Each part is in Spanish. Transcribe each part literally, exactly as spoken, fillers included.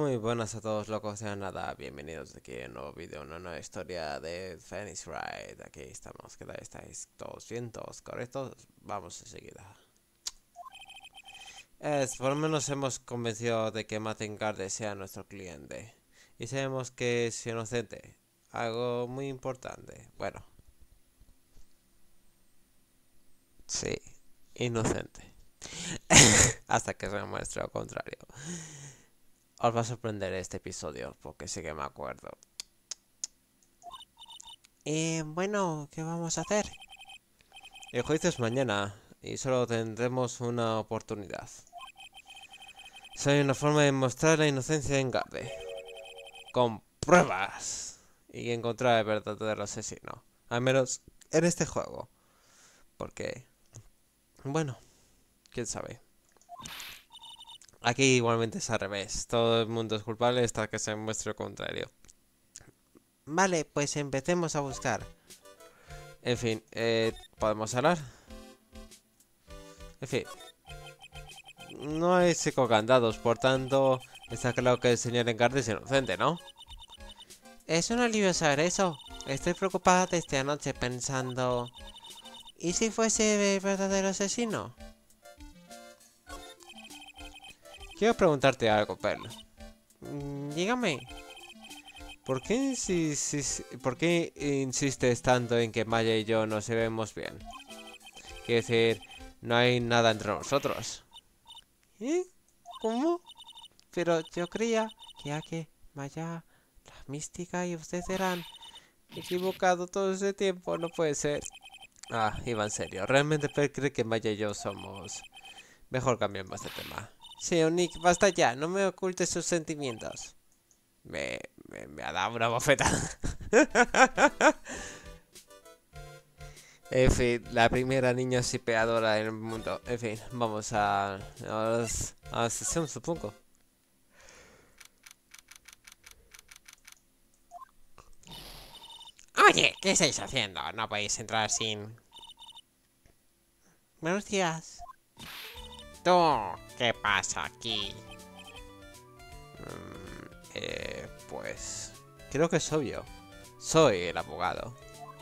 Muy buenas a todos locos de nada, bienvenidos aquí a un nuevo vídeo, una nueva historia de Phoenix Wright. Aquí estamos, ¿qué tal estáis? ¿Todos bien? ¿Todos correctos? Vamos enseguida. Es, por lo menos hemos convencido de que Martin Garde sea nuestro cliente. Y sabemos que es inocente. Algo muy importante. Bueno. Sí, inocente. Hasta que se demuestre lo contrario. Os va a sorprender este episodio, porque sí que me acuerdo. Eh, bueno, ¿qué vamos a hacer? El juicio es mañana, y solo tendremos una oportunidad. Soy una forma de mostrar la inocencia de Garde. Con pruebas. Y encontrar el verdadero asesino. Al menos en este juego. Porque, bueno, quién sabe. Aquí igualmente es al revés. Todo el mundo es culpable hasta que se muestre lo contrario. Vale, pues empecemos a buscar. En fin, eh, ¿podemos hablar? En fin, no hay psicocandados, por tanto, está claro que el señor Engarde es inocente, ¿no? Es un alivio saber eso. Estoy preocupada desde anoche pensando... ¿Y si fuese el verdadero asesino? Quiero preguntarte algo, Pearl. Mm, dígame. ¿Por qué, insis ¿Por qué insistes tanto en que Maya y yo nos llevemos bien? Quiero decir, no hay nada entre nosotros. ¿Eh? ¿Cómo? Pero yo creía que ya que Maya, la mística y usted eran equivocado todo ese tiempo, no puede ser. Ah, iba en serio. ¿Realmente Pearl cree que Maya y yo somos...? Mejor cambiemos de tema. Sí, Nick, basta ya, no me ocultes sus sentimientos. Me, me, me ha dado una bofetada. En fin, la primera niña sipeadora del mundo. En fin, vamos a... A, las- a la sesión, supongo. Oye, ¿qué estáis haciendo? No podéis entrar sin... Buenos días. ¿Tú? ¿Qué pasa aquí? Mm, eh, pues... Creo que es obvio. Soy el abogado.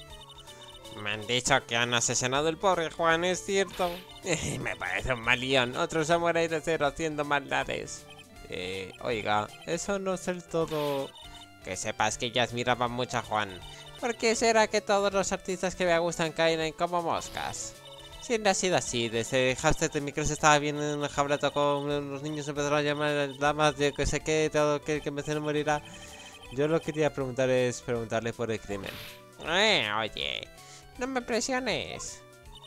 Me han dicho que han asesinado al pobre Juan, ¿es cierto? Me parece un mal guión. Otro samurái de cero haciendo maldades. Eh, oiga, eso no es del todo... Que sepas que ya admiraba mucho a Juan. ¿Por qué será que todos los artistas que me gustan caen como moscas? Siempre ha sido así, desde Hamster de mi clase estaba bien en el jabrato con los niños empezaron a llamar damas de que sé qué, todo que, que empecé a morirá. Yo lo que quería preguntar es preguntarle por el crimen. Eh, oye, no me presiones.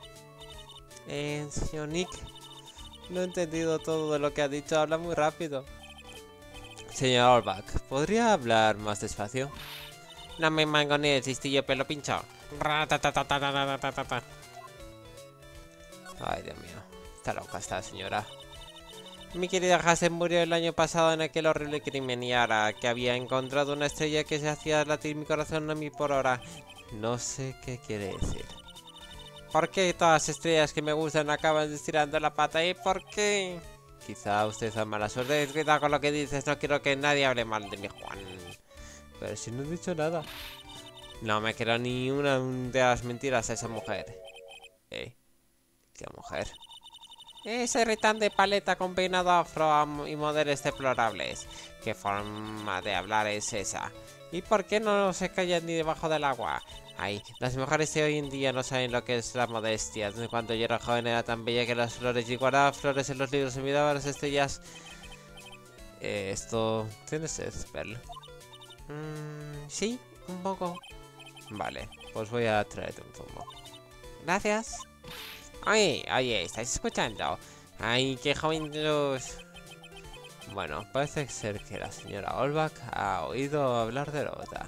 Eh, señor Nick, no he entendido todo de lo que ha dicho, habla muy rápido. Señor Orbach, ¿podría hablar más despacio? No me mango ni el cistillo pelo pincho. Ratatatatatatatata. Ay, Dios mío, está loca esta señora. Mi querida Hazen murió el año pasado en aquel horrible crimen y ahora que había encontrado una estrella que se hacía latir mi corazón a mí por hora. No sé qué quiere decir. ¿Por qué todas las estrellas que me gustan acaban estirando la pata? ¿Y por qué? Quizá usted ha mala suerte, Cuidado con lo que dices, no quiero que nadie hable mal de mi Juan. pero si no he dicho nada. No me quiero ni una de las mentiras a esa mujer. ¿Eh? ¿Qué mujer? Esa irritante paleta con peinado afro y modelos deplorables. ¿Qué forma de hablar es esa? ¿Y por qué no se callan ni debajo del agua? Ay, las mujeres de hoy en día no saben lo que es la modestia. Cuando yo era joven era tan bella que las flores y guardaba flores en los libros y miraba las estrellas. Eh, esto... ¿Tienes sed, Pearl? Mmm, sí, un poco. Vale, pues voy a traerte un zumo. Gracias. Oye, oye, ¿estáis escuchando? Ay, qué joven luz. Bueno, parece ser que la señora Olbach ha oído hablar de Lota.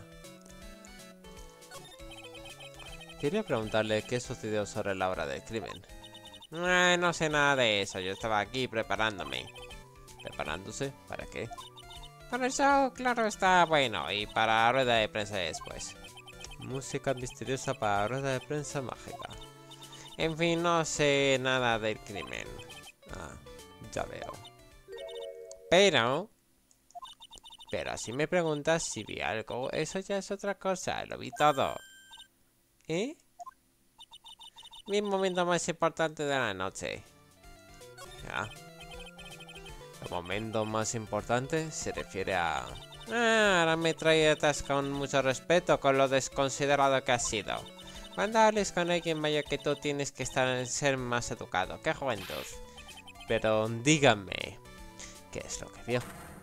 Quería preguntarle qué sucedió sobre la hora del crimen. Eh, no sé nada de eso, yo estaba aquí preparándome. ¿Preparándose? ¿Para qué? Por eso, claro, está bueno, y para rueda de prensa después. Música misteriosa para rueda de prensa mágica. En fin, no sé nada del crimen. Ah, ya veo. Pero Pero si me preguntas si vi algo, eso ya es otra cosa. Lo vi todo. ¿Eh? Mi momento más importante de la noche. Ya. El momento más importante se refiere a... Ah, ahora me tratas con mucho respeto con lo desconsiderado que has sido. Cuando hables con alguien mayor que tú tienes que estar, ser más educado. ¡Qué juventud! Pero díganme, ¿qué es lo que vio?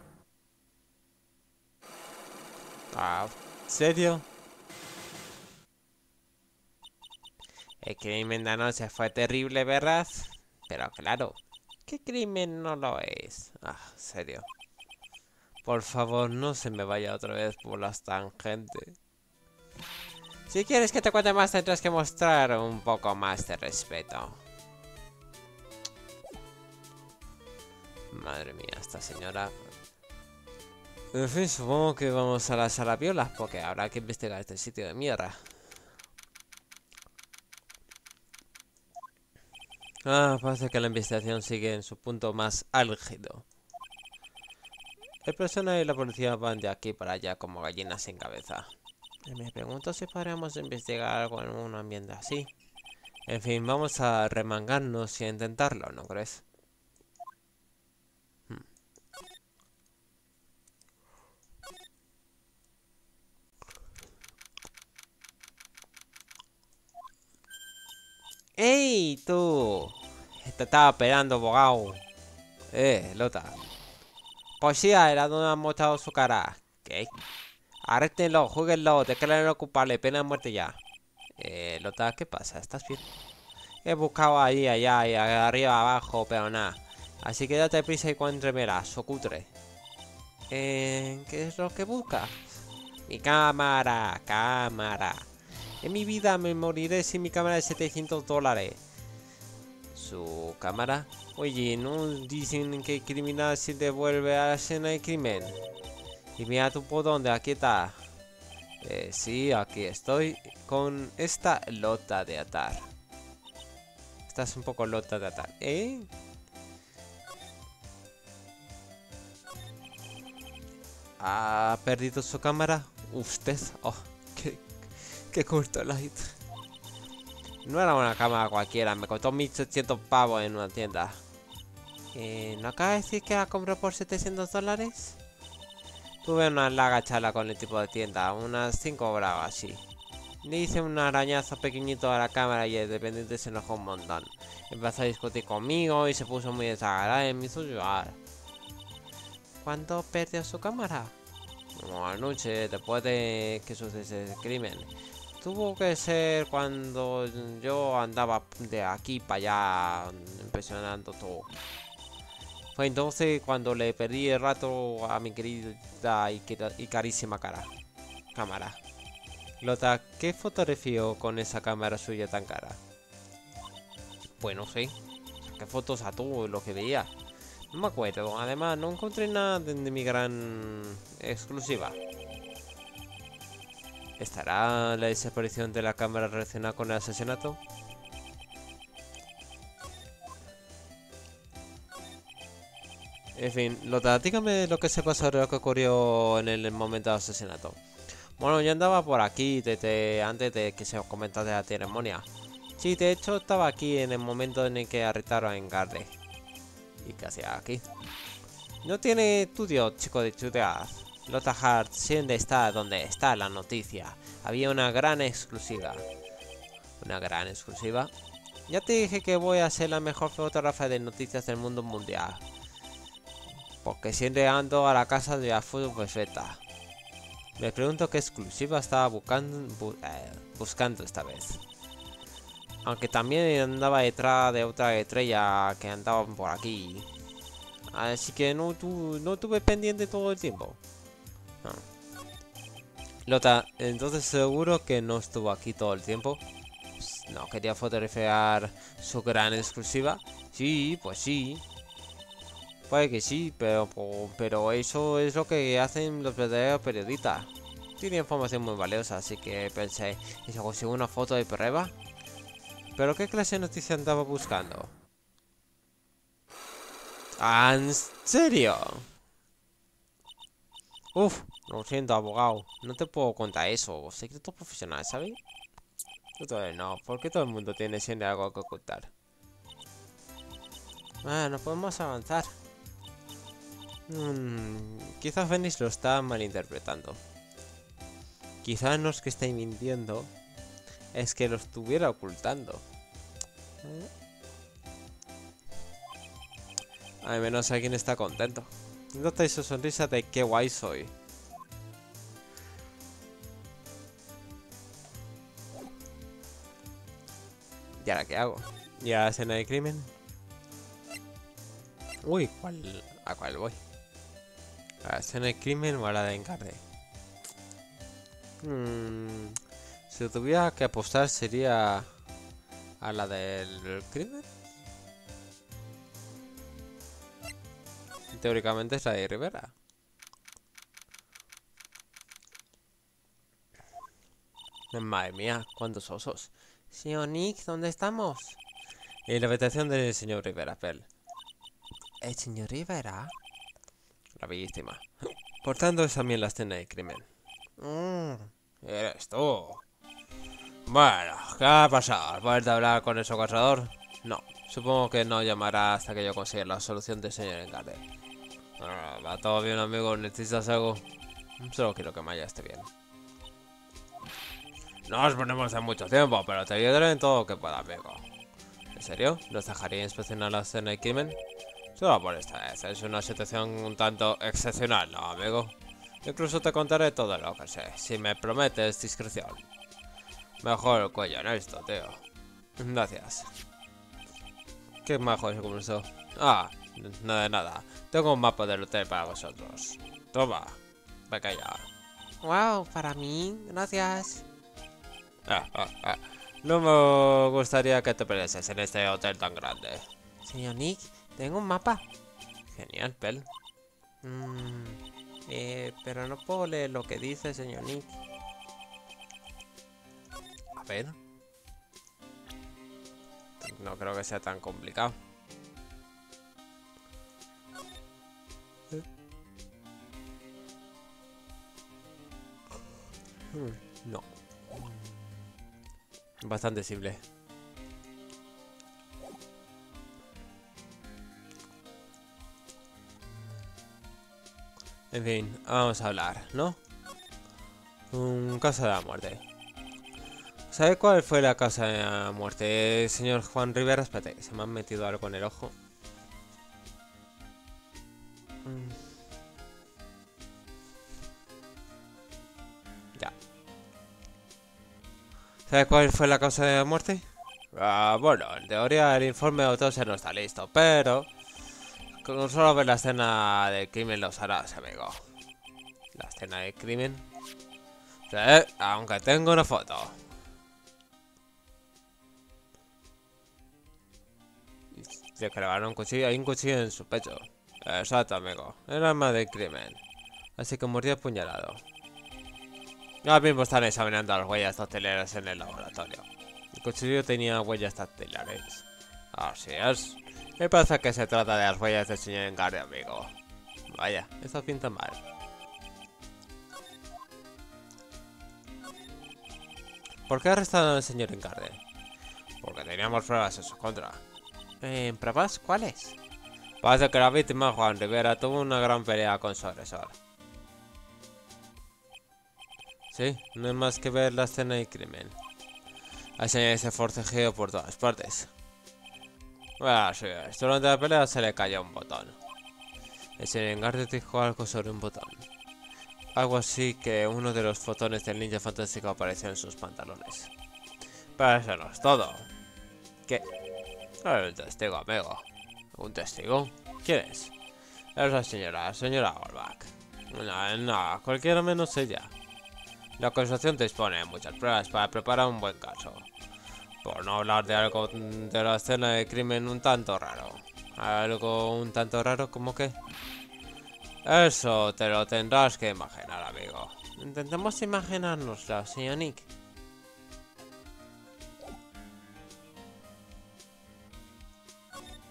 Ah, ¿en serio? El crimen de anoche fue terrible, ¿verdad? Pero claro, ¿qué crimen no lo es? Ah, en serio. Por favor, no se me vaya otra vez por las tangentes. Si quieres que te cuente más, tendrás que mostrar un poco más de respeto. Madre mía, esta señora... En fin, supongo que vamos a la sala viola, porque habrá que investigar este sitio de mierda. Ah, parece que la investigación sigue en su punto más álgido. El personal y la policía van de aquí para allá como gallinas sin cabeza. Y me pregunto si podríamos investigar algo en un ambiente así. En fin, vamos a remangarnos y a intentarlo, ¿no crees? Hmm. ¡Ey, tú! Te estaba esperando, abogado. Eh, Lota. Policía, era donde han mostrado su cara. ¿Qué? Arréstenlo, júguenlo, declárenlo culpable, pena de muerte ya. Eh, Lota, ¿qué pasa? ¿Estás bien? He buscado ahí, allá y arriba, abajo, pero nada. Así que date prisa y encuéntremela, socutre. Eh, ¿qué es lo que buscas? Mi cámara, cámara. En mi vida me moriré sin mi cámara de setecientos dólares. ¿Su cámara? Oye, ¿no dicen que el criminal se devuelve a la escena del crimen? Y mira tú por dónde, aquí está. Eh, sí, aquí estoy con esta lota de atar. Estás un poco lota de atar, ¿eh? ¿Ha perdido su cámara? ¿Usted? Oh, qué, qué corto light. No era una cámara cualquiera, me costó mil setecientos pavos en una tienda. Eh, ¿No acaba de decir que la compró por setecientos dólares? Tuve una larga charla con el tipo de tienda, unas cinco horas así. Le hice un arañazo pequeñito a la cámara y el dependiente se enojó un montón. Empezó a discutir conmigo y se puso muy desagradable y me hizo llorar. ¿Cuándo perdió su cámara? Una noche después de que sucediese el crimen. Tuvo que ser cuando yo andaba de aquí para allá impresionando todo. Fue entonces cuando le perdí el rato a mi querida y, y carísima cara. Cámara. Lota, ¿qué fotografió con esa cámara suya tan cara? Bueno, sí. ¿Qué fotos a todo lo que veía? No me acuerdo. Además, no encontré nada de, de mi gran exclusiva. ¿Estará la desaparición de la cámara relacionada con el asesinato? En fin, Lota, dígame lo que sepa sobre lo que ocurrió en el momento del asesinato. Bueno, yo andaba por aquí desde antes de que se os comentase la ceremonia. Sí, de hecho estaba aquí en el momento en el que arrestaron a Engarde. ¿Y qué hacía aquí? No tiene estudio, chico de ciudad. Lota Hart siempre está donde está la noticia. Había una gran exclusiva. ¿Una gran exclusiva? Ya te dije que voy a ser la mejor fotógrafa de noticias del mundo mundial. Porque siempre ando a la casa de la foto perfecta. Me pregunto qué exclusiva estaba buscando, bu eh, buscando esta vez. Aunque también andaba detrás de otra estrella que andaban por aquí. Así que no, tu no tuve pendiente todo el tiempo. No. Lota, entonces seguro que no estuvo aquí todo el tiempo. Pues no quería fotografiar su gran exclusiva. Sí, pues sí. Puede que sí, pero, pero eso es lo que hacen los verdaderos periodistas. Tiene información muy valiosa, así que pensé, ¿y si consigo una foto de prueba? ¿Pero qué clase de noticia andaba buscando? ¿Ah, en serio? Uf, lo siento, abogado. No te puedo contar eso. Secreto profesional, ¿sabes? Yo todavía no. ¿Por qué todo el mundo tiene siempre algo que ocultar? Bueno, podemos avanzar. Hmm, quizás Phoenix lo está malinterpretando. Quizás no es que esté mintiendo, es que lo estuviera ocultando. ¿Eh? Al menos alguien está contento. Nota su sonrisa de qué guay soy. ¿Y ahora qué hago? ¿Y a la escena de crimen? Uy, ¿cuál, ¿a cuál voy? ¿A la escena de crimen o a la de Encarde? Hmm, si tuviera que apostar sería a la del crimen. Teóricamente es la de Rivera. Madre mía, cuántos osos. Señor Nick, ¿dónde estamos? En la habitación del señor Rivera, Pel. ¿El señor Rivera? La víctima. Por tanto, es también la escena de crimen. Mm, ¿eres tú? Bueno, ¿qué ha pasado? ¿Has vuelto a hablar con ese cazador? No, supongo que no llamará hasta que yo consiga la solución del señor Encarde. Ah, va todo bien, amigo. ¿Necesitas algo? Solo quiero que Maya esté bien. No nos ponemos en mucho tiempo, pero te ayudaré en todo lo que pueda, amigo. ¿En serio? ¿Nos dejaría inspeccionar la escena de crimen? Solo por esta vez. Es una situación un tanto excepcional, ¿no, amigo? Incluso te contaré todo lo que sé, si me prometes discreción. Mejor el cuello en esto, tío. Gracias. ¿Qué majo se comenzó? Ah, no de nada. Tengo un mapa del hotel para vosotros. Toma, venga ya. Wow, para mí, gracias. Ah, ah, ah. No me gustaría que te perdieses en este hotel tan grande. Señor Nick, tengo un mapa. Genial, Pel. Mm, eh, pero no puedo leer lo que dice, señor Nick. A ver. No creo que sea tan complicado. No. Bastante simple. En fin, vamos a hablar, ¿no? Un caso de la muerte. ¿Sabe cuál fue la causa de la muerte, señor Juan Rivera? Espérate, se me ha metido algo en el ojo. Ya. ¿Sabe cuál fue la causa de la muerte? Ah, bueno, en teoría el informe de autopsia no está listo, pero con solo ver la escena del crimen lo sabrás, amigo. La escena del crimen. Sí, aunque tengo una foto. Se clavaron un cuchillo, hay un cuchillo en su pecho. Exacto, amigo. El arma del crimen. Así que murió apuñalado. Ahora mismo están examinando las huellas dactilares en el laboratorio. El cuchillo tenía huellas dactilares. Así es. Me parece que se trata de las huellas del señor Engarde, amigo. Vaya, esto pinta mal. ¿Por qué arrestaron al señor Engarde? Porque teníamos pruebas en su contra. Eh, ¿Pruebas? ¿Cuáles? Parece que la víctima, Juan Rivera, tuvo una gran pelea con su agresor. Sí, no hay más que ver la escena del crimen. Hay señales de forcejeo por todas partes. Bueno, sí, durante la pelea se le cayó un botón. El señor Engarde dijo algo sobre un botón. Algo así que uno de los fotones del ninja fantástico apareció en sus pantalones. Pero eso no es todo. ¿Qué? Hay un testigo, amigo. ¿Un testigo? ¿Quién es? Es la señora, señora Goldback. No, no, cualquiera menos ella. La acusación dispone de muchas pruebas para preparar un buen caso. Por no hablar de algo de la escena de crimen un tanto raro. Algo un tanto raro como que... Eso te lo tendrás que imaginar, amigo. Intentemos imaginárnoslo, señor Nick.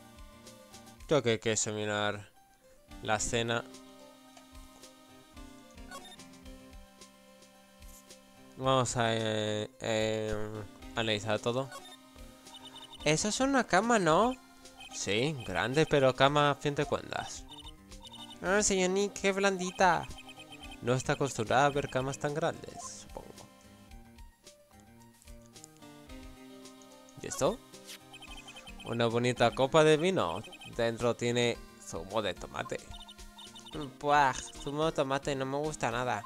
Creo que hay que examinar la escena Vamos a eh, eh, analizar todo. Eso es una cama, ¿no? Sí, grande, pero cama a fin de cuentas. Ah, señor Nick, qué blandita. No está acostumbrada a ver camas tan grandes, supongo. ¿Y esto? Una bonita copa de vino. Dentro tiene zumo de tomate. Buah, zumo de tomate no me gusta nada.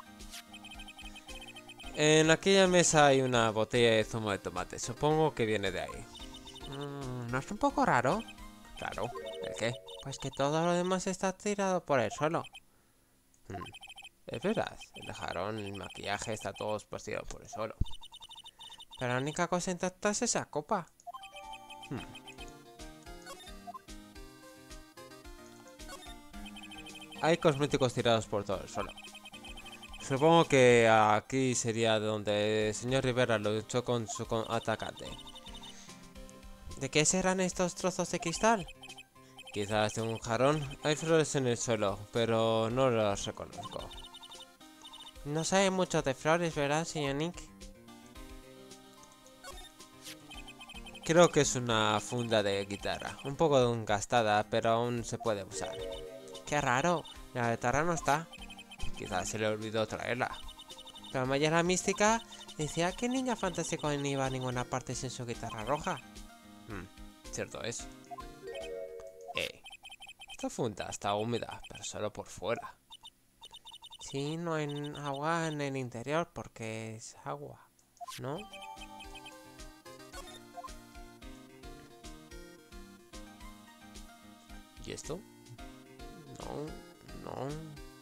En aquella mesa hay una botella de zumo de tomate. Supongo que viene de ahí. Mm, ¿no es un poco raro? Claro. ¿El qué? Pues que todo lo demás está tirado por el suelo. Hmm. Es verdad. El jarrón, el maquillaje, está todo esparcido por el suelo. Pero la única cosa intacta es esa copa. Hmm. Hay cosméticos tirados por todo el suelo. Supongo que aquí sería donde el señor Rivera luchó con su con atacante. ¿De qué serán estos trozos de cristal? Quizás de un jarrón. Hay flores en el suelo, pero no las reconozco. No sabe mucho de flores, ¿verdad, señor Nick? Creo que es una funda de guitarra. Un poco gastada, pero aún se puede usar. ¡Qué raro! La guitarra no está. Quizás se le olvidó traerla. Pero Maya la mística decía que Niña Fantástico no iba a ninguna parte sin su guitarra roja. Hmm, cierto es. Eh, esta funda está húmeda, pero solo por fuera. Sí, no hay agua en el interior porque es agua, ¿no? ¿Y esto? No, no.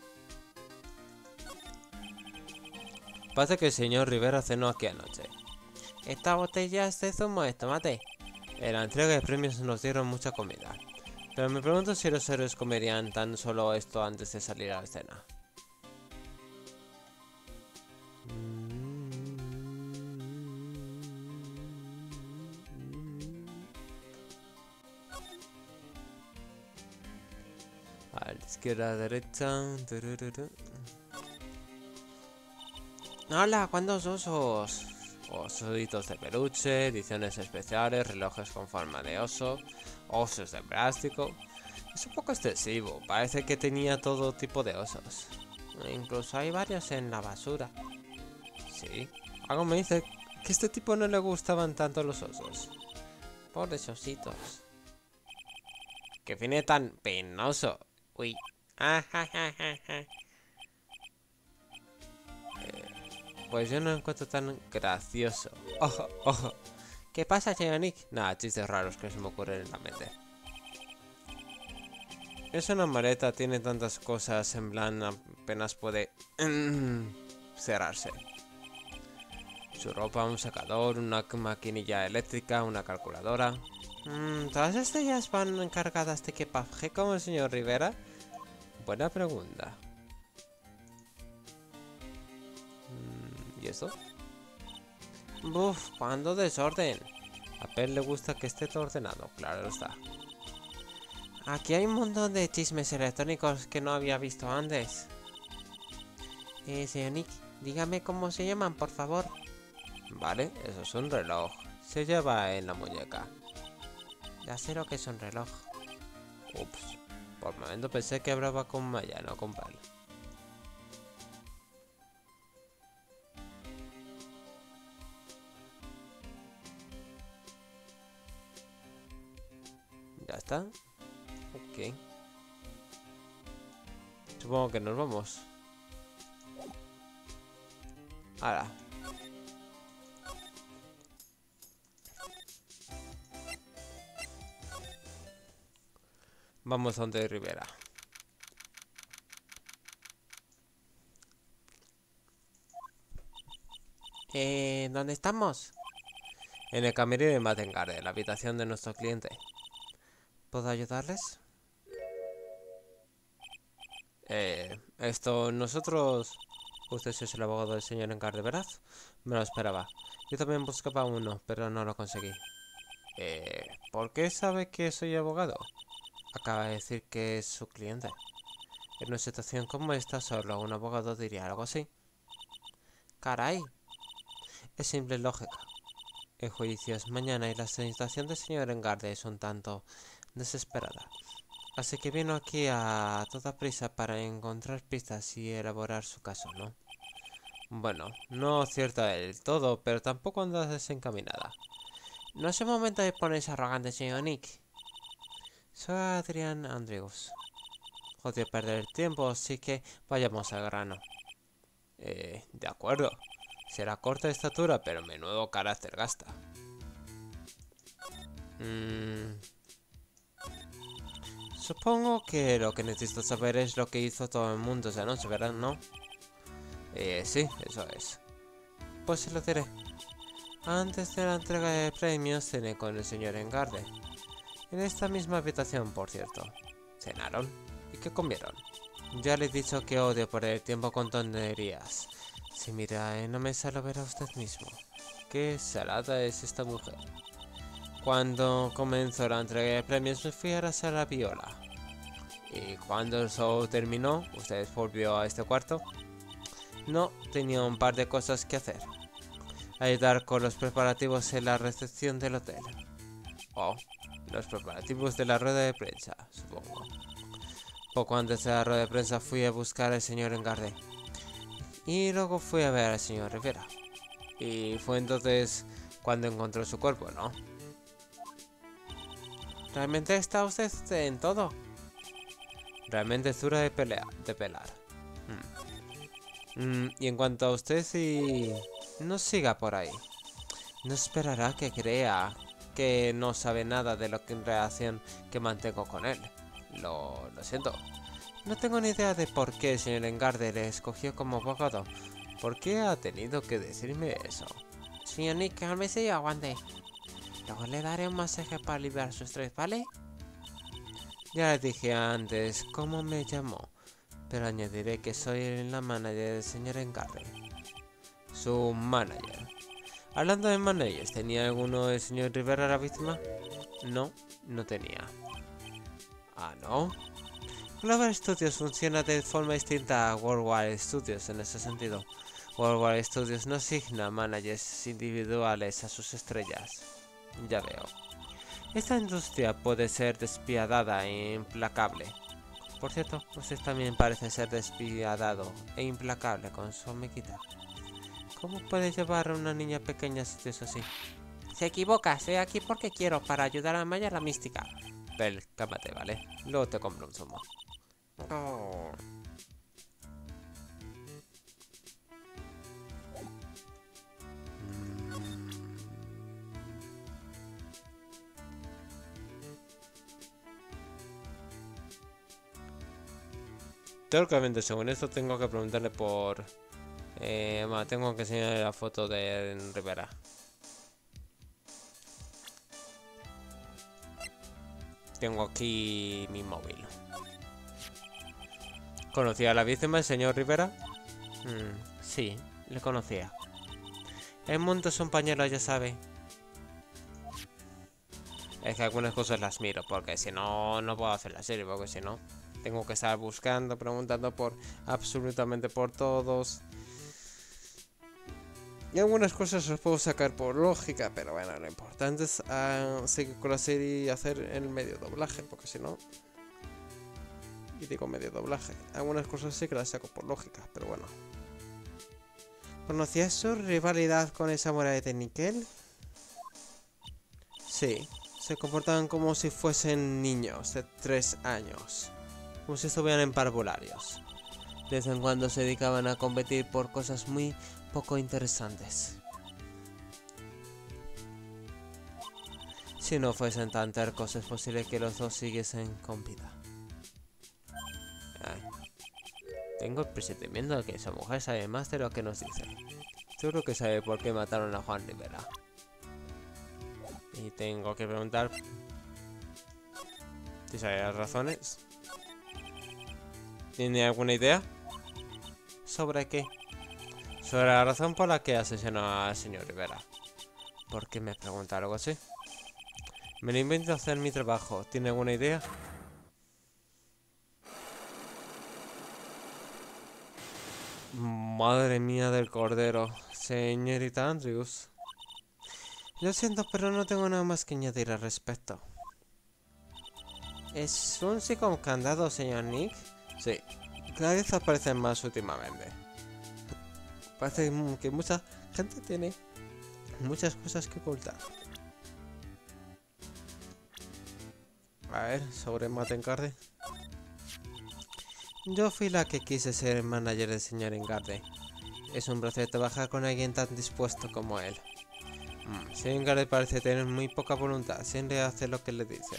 Parece que el señor Rivera cenó aquí anoche. Esta botella es de zumo de tomate. En la entrega de premios nos dieron mucha comida. Pero me pregunto si los héroes comerían tan solo esto antes de salir a la escena. A la izquierda, a la derecha. ¡Hola! ¿Cuántos osos? Ositos de peluche, ediciones especiales, relojes con forma de oso, osos de plástico. Es un poco excesivo, parece que tenía todo tipo de osos. E incluso hay varios en la basura. Sí, algo me dice que a este tipo no le gustaban tanto los osos. Pobres ositos. Que viene tan penoso. Uy. Ah, ja, ja, ja, ja. Pues yo no lo encuentro tan gracioso. Ojo, ojo. ¿Qué pasa, señor Nick? Nada, chistes raros que se me ocurren en la mente. Es una maleta, tiene tantas cosas, en plan apenas puede cerrarse. Su ropa, un secador, una maquinilla eléctrica, una calculadora. Mm, ¿Todas estas van encargadas de equipaje como el señor Rivera? Buena pregunta. ¿Y eso? Buf, cuando desorden. A Pel le gusta que esté todo ordenado, claro está. Aquí hay un montón de chismes electrónicos que no había visto antes. Eh, señor Nick, dígame cómo se llaman, por favor. Vale, eso es un reloj. Se lleva en la muñeca. Ya sé lo que es un reloj. Ups. Por el momento pensé que hablaba con Maya, no con Pel. ¿Ya está? Ok. Supongo que nos vamos. Ahora. Vamos donde Rivera. Eh, ¿dónde estamos? En el camerino de Matengarde, la habitación de nuestro cliente. ¿Puedo ayudarles? Eh, esto, nosotros... Usted es el abogado del señor Engarde, ¿verdad? Me lo esperaba. Yo también buscaba uno, pero no lo conseguí. Eh, ¿por qué sabe que soy abogado? Acaba de decir que es su cliente. En una situación como esta, solo un abogado diría algo así. Caray. Es simple lógica. El juicio es mañana y la situación del señor Engarde es un tanto desesperada. Así que vino aquí a toda prisa para encontrar pistas y elaborar su caso, ¿no? Bueno, no cierta del todo, pero tampoco anda desencaminada. No es el momento de ponerse arrogante, señor Nick. Soy Adrian Andrews. Odio perder el tiempo, así que vayamos al grano. Eh, de acuerdo. Será corta de estatura, pero menudo carácter gasta. Mm, supongo que lo que necesito saber es lo que hizo todo el mundo esa noche, ¿verdad? ¿No? Eh, sí, eso es. Pues se lo diré. Antes de la entrega de premios cené con el señor Engarde. En esta misma habitación, por cierto. ¿Cenaron? ¿Y qué comieron? Ya le he dicho que odio perder el tiempo con tonterías. Si mira en la mesa lo verá usted mismo. Qué salada es esta mujer. Cuando comenzó la entrega de premios me fui a la sala viola. Y cuando el show terminó, ¿usted volvió a este cuarto? No, tenía un par de cosas que hacer. Ayudar con los preparativos en la recepción del hotel. Oh, los preparativos de la rueda de prensa, supongo. Poco antes de la rueda de prensa fui a buscar al señor Engarde. Y luego fui a ver al señor Rivera. Y fue entonces cuando encontró su cuerpo, ¿no? ¿Realmente está usted en todo? Realmente es dura de, pelea, de pelar. Mm. Mm, y en cuanto a usted, si no siga por ahí. No esperará que crea que no sabe nada de lo que en relación que mantengo con él. Lo, lo siento. No tengo ni idea de por qué el señor Engarde le escogió como abogado. ¿Por qué ha tenido que decirme eso? Señor Nick, cálmese y aguante. Luego le daré un masaje para aliviar su estrés, ¿vale? Ya le dije antes cómo me llamó, pero añadiré que soy la manager del señor Engarde. Su manager. Hablando de managers, ¿tenía alguno el señor Rivera la víctima? No, no tenía. Ah, ¿no? Global Studios funciona de forma distinta a Worldwide Studios en ese sentido. Worldwide Studios no asigna managers individuales a sus estrellas. Ya veo. Esta industria puede ser despiadada e implacable. Por cierto, usted también parece ser despiadado e implacable con su amiguita. ¿Cómo puede llevar a una niña pequeña a sitios así? Se equivoca, estoy aquí porque quiero, para ayudar a Maya la mística. Bel, cálmate, ¿vale? Luego te compro un zumo. Oh. Teóricamente, según esto, tengo que preguntarle por... Eh, bueno, tengo que enseñarle la foto de Rivera. Tengo aquí mi móvil. ¿Conocía a la víctima, el señor Rivera? Mm, sí, le conocía. El mundo es un pañuelo, ya sabe. Es que algunas cosas las miro, porque si no, no puedo hacer la serie, porque si no... Tengo que estar buscando, preguntando por absolutamente por todos. Y algunas cosas las puedo sacar por lógica, pero bueno, lo importante es uh, seguir con la serie y hacer el medio doblaje, porque si no... Y digo medio doblaje. Algunas cosas sí que las saco por lógica, pero bueno. ¿Conocías su rivalidad con esa muralla de níquel? Sí, se comportaban como si fuesen niños de tres años. Como si estuvieran en parvularios. De vez en cuando se dedicaban a competir por cosas muy poco interesantes. Si no fuesen tan tercos, es posible que los dos siguiesen con vida. Ay. Tengo el presentimiento de que esa mujer sabe más de lo que nos dice. Seguro que sabe por qué mataron a Juan Rivera. Y tengo que preguntar si sabe las razones. ¿Tiene alguna idea? ¿Sobre qué? Sobre la razón por la que asesinó al señor Rivera. ¿Por qué me pregunta algo así? Me lo invento a hacer mi trabajo. ¿Tiene alguna idea? Madre mía del cordero. señorita Andrews. Lo siento, pero no tengo nada más que añadir al respecto. ¿Es un sí con candado, señor Nick? Sí, cada vez aparecen más últimamente. Parece que mucha gente tiene muchas cosas que ocultar. A ver, sobre Matt Engarde. Yo fui la que quise ser el manager del señor Engarde. Es un placer trabajar con alguien tan dispuesto como él. Mm, señor Engarde parece tener muy poca voluntad, siempre hace lo que le dicen.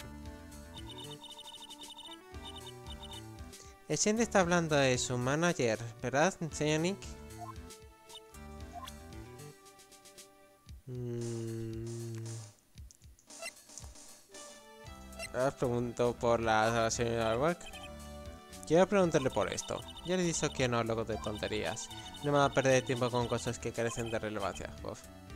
El Shindy está hablando de su manager, ¿verdad, señor Nick? Mm. Ahora pregunto por la señora Work. Quiero preguntarle por esto. Ya le he dicho que no hablo de tonterías. No me va a perder tiempo con cosas que carecen de relevancia. Uf.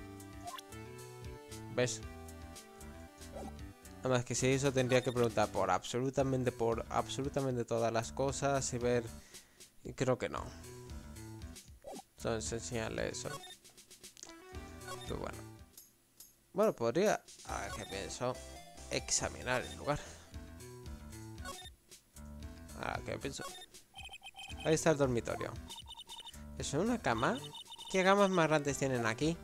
¿Ves? Además que si eso tendría que preguntar por absolutamente por absolutamente todas las cosas y ver. Y creo que no. Entonces enseñarle eso. Pues bueno. Bueno, podría. A ver qué pienso. Examinar el lugar. Ahora qué pienso. Ahí está el dormitorio. ¿Es una cama? ¿Qué camas más grandes tienen aquí?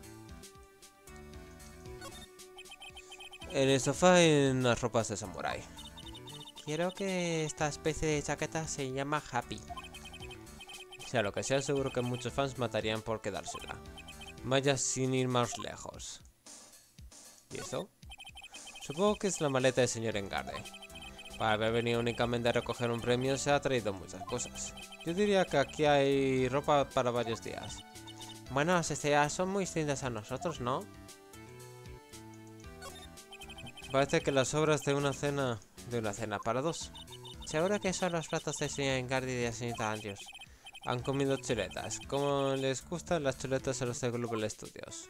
En el sofá hay unas ropas de samurái. Quiero que esta especie de chaqueta se llama Happy. Sea lo que sea, seguro que muchos fans matarían por quedársela. Vaya sin ir más lejos. ¿Y esto? Supongo que es la maleta del señor Engarde. Para haber venido únicamente a recoger un premio se ha traído muchas cosas. Yo diría que aquí hay ropa para varios días. Bueno, las estrellas son muy distintas a nosotros, ¿no? Parece que las sobras de una cena... de una cena para dos. Seguro que son los platos del señor Engarde y de la señorita Andrews. Han comido chuletas. Como les gustan las chuletas a los de Global Studios.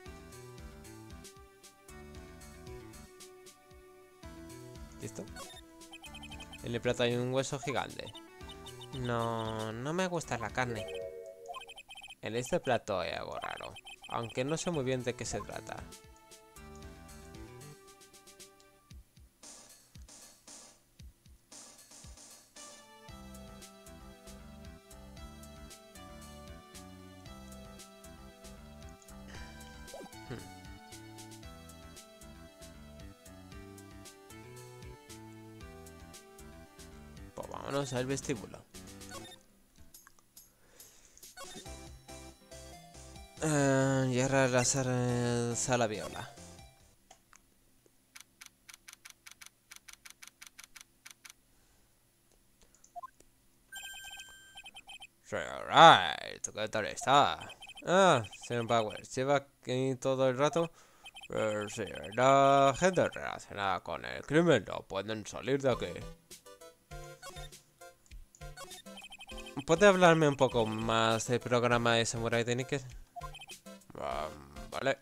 ¿Listo? En el plato hay un hueso gigante. No, no me gusta la carne. En este plato hay algo raro, aunque no sé muy bien de qué se trata. Pues vámonos al vestíbulo. Uh, y ahora la sala, sala viola. Alright, ¿qué tal está? Ah, señor Powers, lleva aquí todo el rato. Pero sí, la gente relacionada con el crimen no pueden salir de aquí. ¿Puede hablarme un poco más del programa de Samurai de Níquel? Um, vale.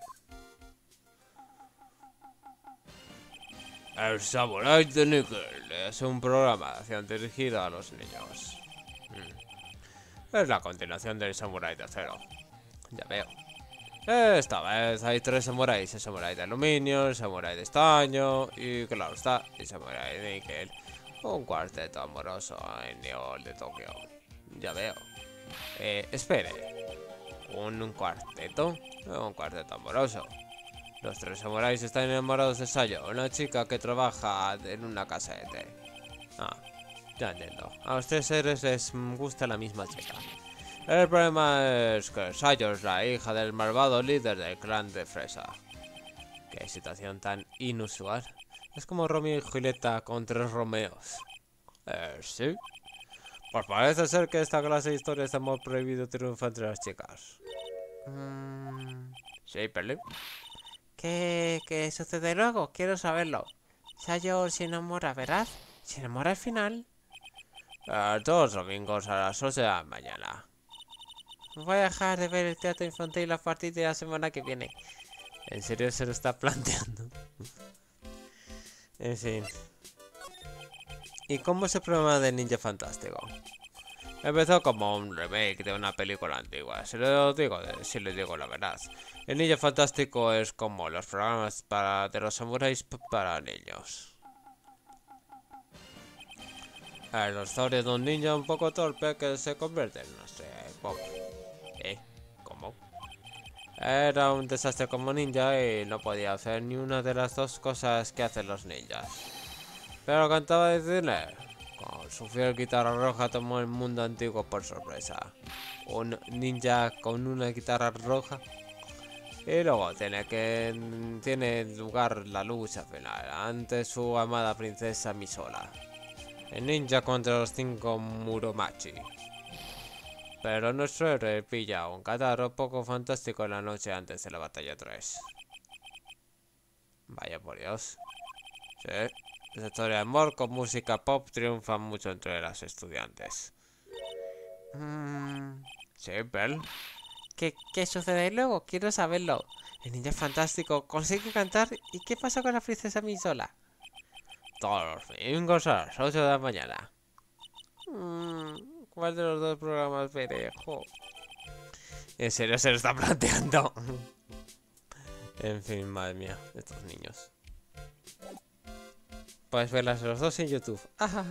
El Samurai de Níquel es un programa de acción dirigido a los niños. Mm. Es la continuación del Samurai de Acero. Ya veo. Esta vez hay tres samuráis, el Samurai de Aluminio, el Samurai de Estaño y, claro está, el Samurai de Níquel. Un cuarteto amoroso en Neol de Tokio. Ya veo. Eh, espere. ¿Un cuarteto? Un cuarteto amoroso. Los tres samuráis están enamorados de Sayo, una chica que trabaja en una casa de té. Ah, ya entiendo. A los tres seres les gusta la misma chica. El problema es que Sayo es la hija del malvado líder del clan de Fresa. Qué situación tan inusual. Es como Romeo y Julieta con tres Romeos. Eh, sí. Pues parece ser que esta clase de historias de amor prohibido triunfa entre las chicas. Mm, sí, Perly. ¿Qué, ¿Qué sucede luego? Quiero saberlo. Sayo se enamora, ¿verdad? ¿Se enamora al final? Eh, todos los domingos a las ocho de la mañana. Voy a dejar de ver el teatro infantil a partir de la semana que viene. ¿En serio se lo está planteando? En fin. ¿Y cómo es el programa del Ninja Fantástico? Empezó como un remake de una película antigua, si lo digo, si les digo la verdad. El Ninja Fantástico es como los programas para, de los samuráis para niños. Es la historia de un ninja un poco torpe que se convierte en, no sé, pop. ¿Eh? ¿Cómo? Era un desastre como ninja y no podía hacer ni una de las dos cosas que hacen los ninjas. Pero cantaba de cine. Con su fiel guitarra roja tomó el mundo antiguo por sorpresa. Un ninja con una guitarra roja. Y luego tiene que tiene lugar la lucha final ante su amada princesa Misola. El ninja contra los cinco Muromachi. Pero nuestro héroe pilla un catarro poco fantástico en la noche antes de la batalla tres. Vaya por Dios. Sí. La historia de amor con música pop triunfa mucho entre las estudiantes. Mm, Sí, Bell. ¿qué, ¿Qué sucede luego? Quiero saberlo. El ninja fantástico consigue cantar. ¿Y qué pasa con la princesa Misola? Todos los domingos a las ocho de la mañana. Mm, ¿cuál de los dos programas veré? Jo. ¿En serio se lo está planteando? En fin, madre mía, estos niños. Puedes verlas los dos en YouTube. Ajá.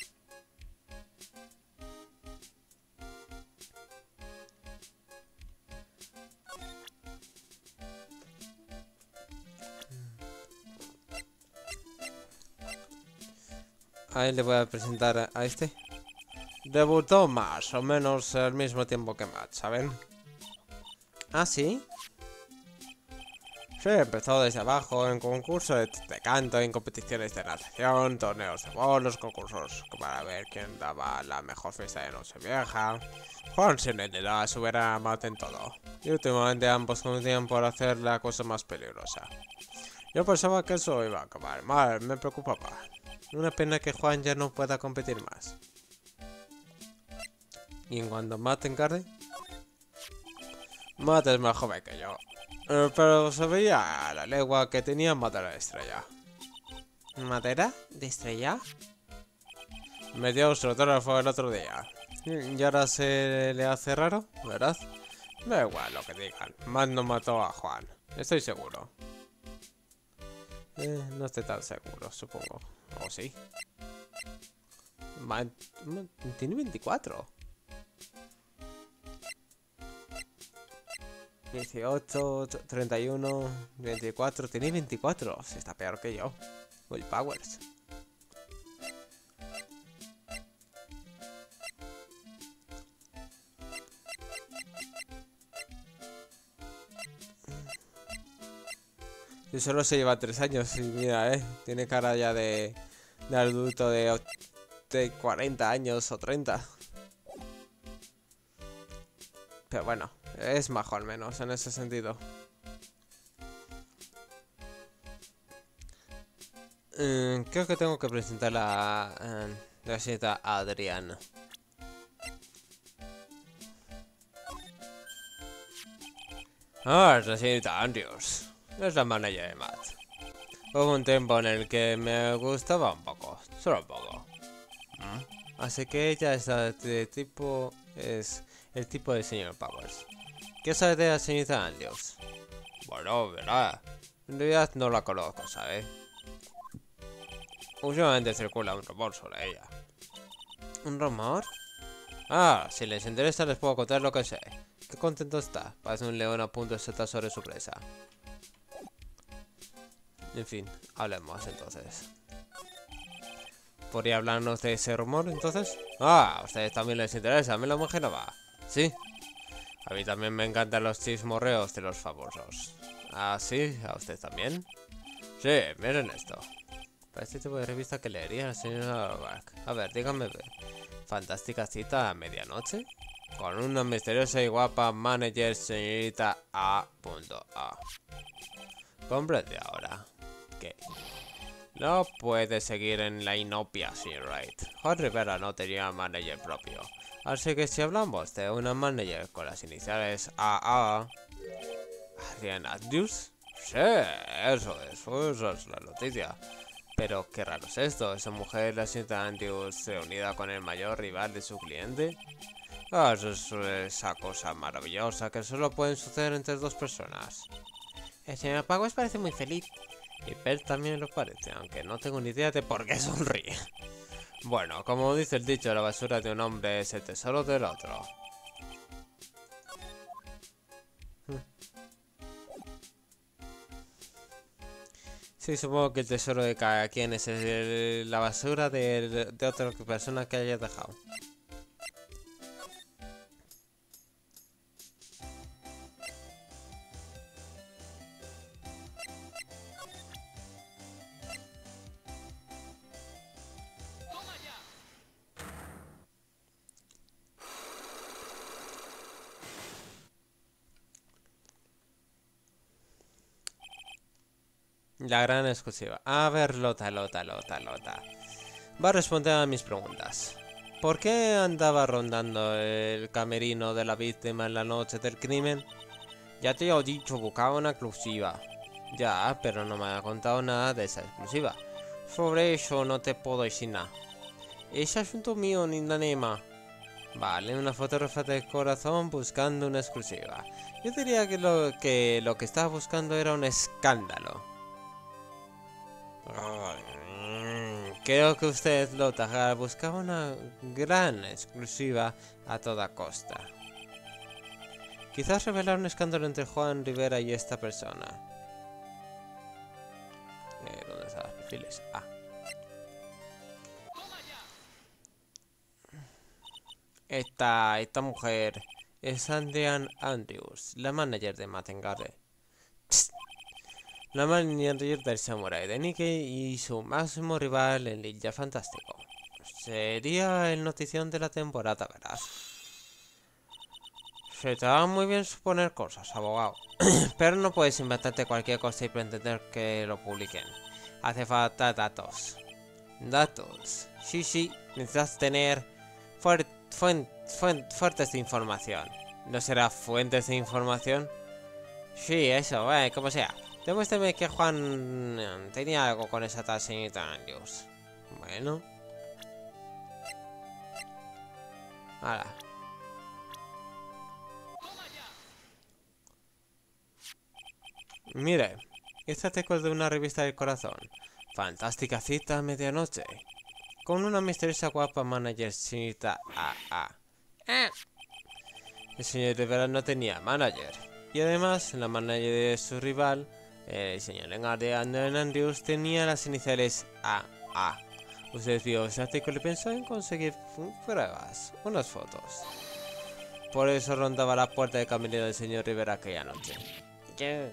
Ahí le voy a presentar a este. Debutó más o menos al mismo tiempo que Matt, ¿saben? ¿Ah, sí? Sí, empezó desde abajo en concursos de, de canto, en competiciones de natación, torneos de bolos, concursos para ver quién daba la mejor fiesta de Nochevieja. Juan sin entidad supera a Matt en todo. Y últimamente ambos competían por hacer la cosa más peligrosa. Yo pensaba que eso iba a acabar mal, me preocupaba. Una pena que Juan ya no pueda competir más. Y en cuanto a Matt encarne, Matt es más joven que yo. Eh, pero se veía a la legua que tenía madera de estrella. ¿Madera? ¿De estrella? Me dio su autógrafo el otro día. Y ahora se le hace raro, ¿verdad? Da igual lo que digan. Matt no mató a Juan. Estoy seguro. Eh, no estoy tan seguro, supongo. ¿O sí? Matt tiene veinticuatro. dieciocho, treinta y uno, veinticuatro. Tiene veinticuatro. Si está peor que yo. Will Powers. Y solo se lleva tres años. Y mira, eh. Tiene cara ya de, de adulto de, de cuarenta años o treinta. Pero bueno. Es majo al menos en ese sentido. Eh, creo que tengo que presentar la, eh, la señorita Adriana. Ah, es la señorita Andrews. Es la manager de Matt. Hubo un tiempo en el que me gustaba un poco. Solo un poco. ¿Mm? Así que ella es de tipo... Es el tipo de señor Powers. ¿Qué sabes de la señorita Andrews? Bueno, verá. En realidad no la conozco, ¿sabes? Últimamente circula un rumor sobre ella. ¿Un rumor? Ah, si les interesa les puedo contar lo que sé. Qué contento está. Parece un león a punto de saltar sobre su presa. En fin, hablemos entonces. ¿Podría hablarnos de ese rumor entonces? Ah, a ustedes también les interesa, me lo imaginaba. ¿Sí? A mí también me encantan los chismorreos de los famosos. ¿Ah, sí? ¿A usted también? Sí, miren esto. Para este tipo de revista que leería la señora Robark. A ver, dígame. ¿Fantástica cita a medianoche? Con una misteriosa y guapa manager señorita A. A. Comprende ahora. ¿Qué? No puede seguir en la inopia, señor Wright. Juan Rivera no tenía manager propio. Así que si hablamos de una manager con las iniciales A A... ¿Adriana Andrews? Sí, eso es, eso es la noticia. Pero qué raro es esto, esa mujer, la señorita Andrews, reunida con el mayor rival de su cliente. Ah, eso es esa cosa maravillosa que solo pueden suceder entre dos personas. El señor Powers parece muy feliz. Y Bert también lo parece, aunque no tengo ni idea de por qué sonríe. Bueno, como dice el dicho, la basura de un hombre es el tesoro del otro. Sí, supongo que el tesoro de cada quien es el- la basura de, de otra persona que haya dejado. La gran exclusiva. A ver, Lota, Lota, Lota, Lota. Va a responder a mis preguntas. ¿Por qué andaba rondando el camerino de la víctima en la noche del crimen? Ya te he dicho, buscaba una exclusiva. Ya, pero no me ha contado nada de esa exclusiva. Sobre eso no te puedo decir nada. Es asunto mío, Ninda Nema. Vale, una fotógrafa de corazón buscando una exclusiva. Yo diría que lo que, lo que estaba buscando era un escándalo. Creo que usted, Lota, buscaba una gran exclusiva a toda costa. Quizás revelar un escándalo entre Juan Rivera y esta persona. Eh, ¿Dónde están los perfiles? Ah. Esta, esta mujer es Andrean Andrews, la manager de Matengare. La manager del Samurai de Nikkei y su máximo rival en Ninja Fantástico. Sería el notición de la temporada, ¿verdad? Se te da muy bien suponer cosas, abogado. Pero no puedes inventarte cualquier cosa y pretender que lo publiquen. Hace falta datos. Datos. Sí, sí, necesitas tener fuer fuen fuen fuertes de información. ¿No será fuentes de información? Sí, eso, eh, como sea. Demuéstrame que Juan eh, tenía algo con esa tal señorita Andrews. Bueno. Hala. Mire, este artículo de una revista del corazón. Fantástica cita a medianoche. Con una misteriosa guapa manager señorita A A. Ah, El señor Rivera no tenía manager. Y además, la manager de su rival, el señor Engardian Andrews, tenía las iniciales A A. Usted vio ese artículo y pensó en conseguir pruebas, unas fotos. Por eso rondaba la puerta de camerino del señor Rivera aquella noche. yo.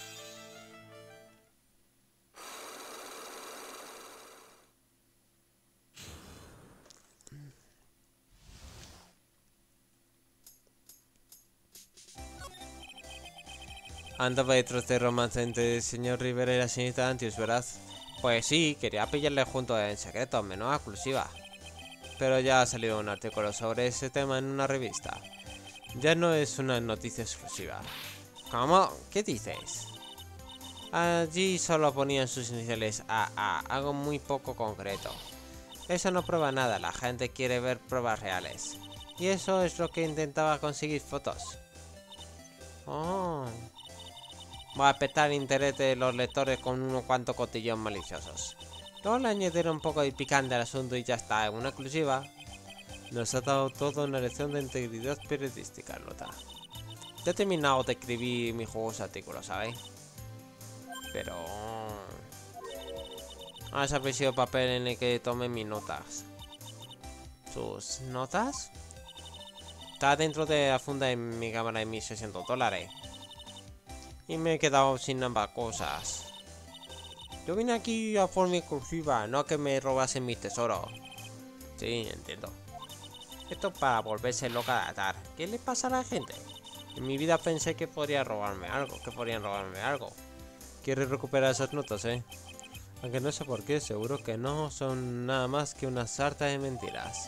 Andaba detrás de romance entre el señor Rivera y la señorita Andrews, ¿verdad? Pues sí, quería pillarle junto en secreto, menos exclusiva. Pero ya ha salido un artículo sobre ese tema en una revista. Ya no es una noticia exclusiva. ¿Cómo? ¿Qué dices? Allí solo ponían sus iniciales A A, algo muy poco concreto. Eso no prueba nada, la gente quiere ver pruebas reales. Y eso es lo que intentaba conseguir fotos. Oh. Voy a petar el interés de los lectores con unos cuantos cotillón maliciosos. Luego le añadiré un poco de picante al asunto y ya está, en una exclusiva. Nos ha dado toda una lección de integridad periodística, Lota. Ya he terminado de escribir mi jugoso artículo, ¿sabéis? Pero... Ah, ese ha sido papel en el que tomé mis notas. ¿Sus notas? Está dentro de la funda de mi cámara de mil seiscientos dólares. Y me he quedado sin ambas cosas. Yo vine aquí a forma exclusiva, no a que me robasen mis tesoros. Sí, entiendo. Esto es para volverse loca de atar. ¿Qué le pasa a la gente? En mi vida pensé que podría robarme algo, que podrían robarme algo. ¿Quieres recuperar esas notas, eh? Aunque no sé por qué, seguro que no son nada más que una sarta de mentiras.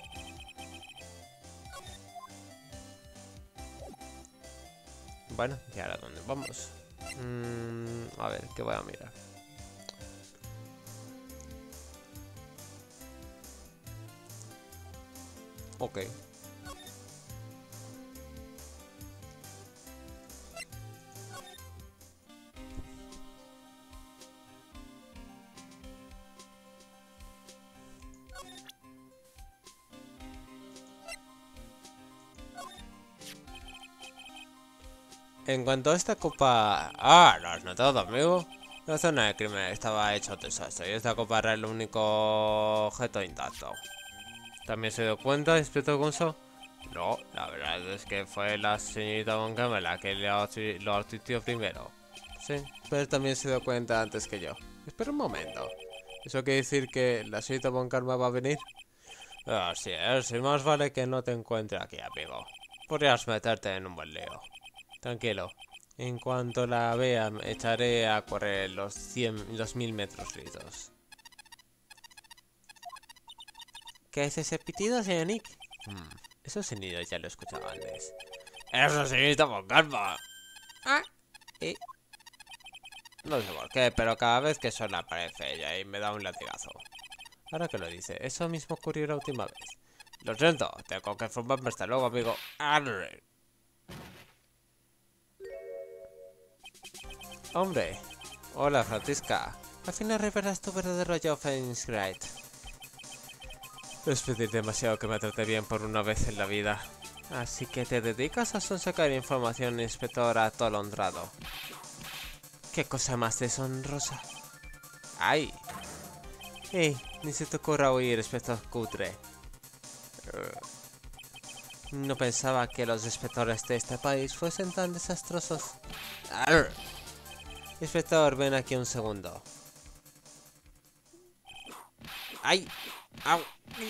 Bueno, ¿y ahora dónde vamos? Mm, a ver, ¿qué voy a mirar? Ok. En cuanto a esta copa... Ah, lo has notado, amigo. La zona de crimen estaba hecho desastre y esta copa era el único objeto intacto. ¿También se dio cuenta, inspector Gonzo? No, la verdad es que fue la señorita Von Karma la que lo advi- lo advirtió primero. Sí, pero también se dio cuenta antes que yo. Espera un momento. ¿Eso quiere decir que la señorita Von Karma va a venir? Así es, y más vale que no te encuentre aquí, amigo. Podrías meterte en un buen lío. Tranquilo. En cuanto la vea, me echaré a correr los cien, los mil metros lisos. ¿Qué es ese pitido, señor Nick? Hmm, esos sonidos ya lo escuchaba antes. ¡Eso señorita Von Karma! Ah, y... No sé por qué, pero cada vez que suena aparece ella y me da un latigazo. Ahora que lo dice, eso mismo ocurrió la última vez. Lo siento, tengo que formarme hasta luego, amigo. Arre. Hombre. Hola, Francisca. Al final revelas tu verdadero yo, Phoenix Wright. Es pedir demasiado que me trate bien por una vez en la vida. Así que te dedicas a sacar información, inspector atolondrado. ¿Qué cosa más deshonrosa? ¡Ay! ¡Ey! Ni se te ocurra huir, inspector cutre. Uh, no pensaba que los inspectores de este país fuesen tan desastrosos. Arr. Inspector, ven aquí un segundo. ¡Ay! ¡Au!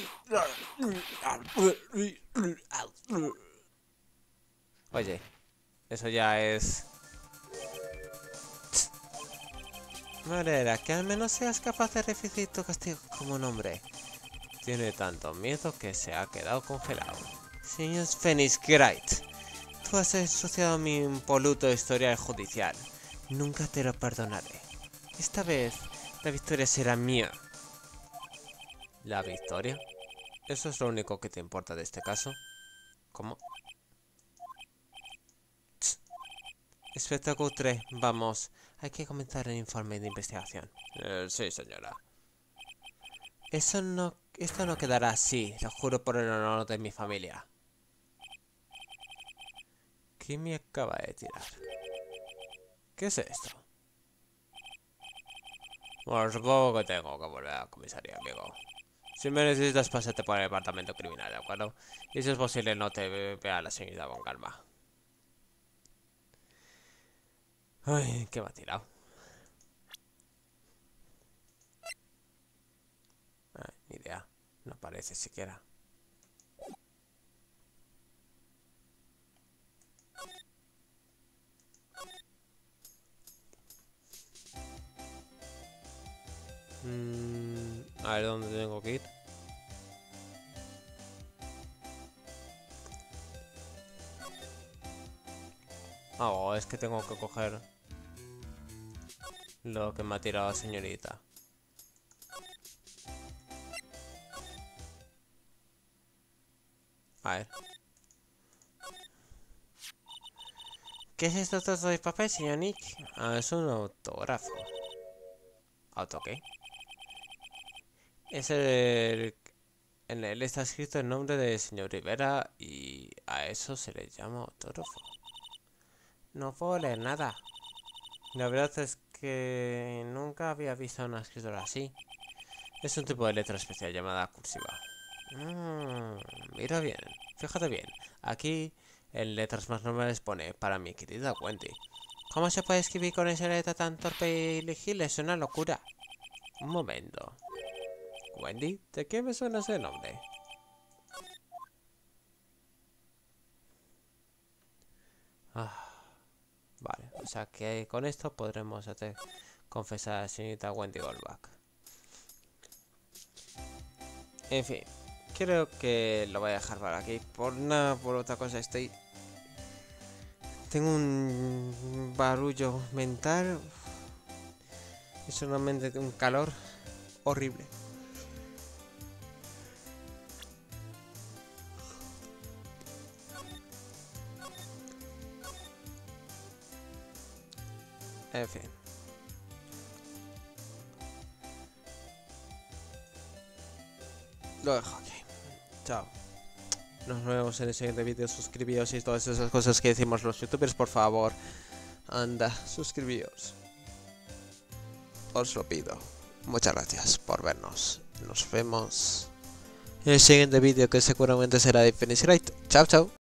Oye, eso ya es... Manera, que al menos seas capaz de recibir tu castigo como un hombre. Tiene tanto miedo que se ha quedado congelado. Señor Phoenix Wright, tú has ensuciado mi impoluto historial judicial. Nunca te lo perdonaré. Esta vez, la victoria será mía. ¿La victoria? ¿Eso es lo único que te importa de este caso? ¿Cómo? Espectáculo tres, vamos. Hay que comenzar el informe de investigación. Eh, sí, señora. Eso no... Esto no quedará así, lo juro por el honor de mi familia. ¿Qué me acaba de tirar? ¿Qué es esto? Bueno, supongo que tengo que volver a la comisaría, amigo. Si me necesitas, pásate por el departamento criminal, ¿de acuerdo? Y si es posible, no te vea la señorita con calma. Ay, ¿qué me ha tirado? Ay, ni idea. No aparece siquiera. Mm, a ver dónde tengo que ir. Ah, oh, es que tengo que coger lo que me ha tirado la señorita. A ver. ¿Qué es esto todo de papel, señor Nick? Ah, es un autógrafo. ¿Auto qué? Es el... En él está escrito el nombre del señor Rivera y a eso se le llama autógrafo. No puedo leer nada. La verdad es que nunca había visto una escritura así. Es un tipo de letra especial llamada cursiva. Mm, mira bien, fíjate bien. Aquí en letras más normales pone para mi querida Wendy. ¿Cómo se puede escribir con esa letra tan torpe y ilegible? Es una locura. Un momento. ¿Wendy? ¿De qué me suena ese nombre? Ah, vale, o sea que con esto podremos hacer confesar a la señorita Wendy Goldback. En fin, creo que lo voy a dejar para aquí. Por nada, por otra cosa estoy... Tengo un barullo mental. Es solamente un calor horrible. En fin. Lo dejo aquí. Chao. Nos vemos en el siguiente vídeo. Suscribíos y todas esas cosas que decimos los youtubers, por favor. Anda, suscribíos. Os lo pido. Muchas gracias por vernos. Nos vemos en el siguiente vídeo, que seguramente será de Finish Rate. Chao, chao.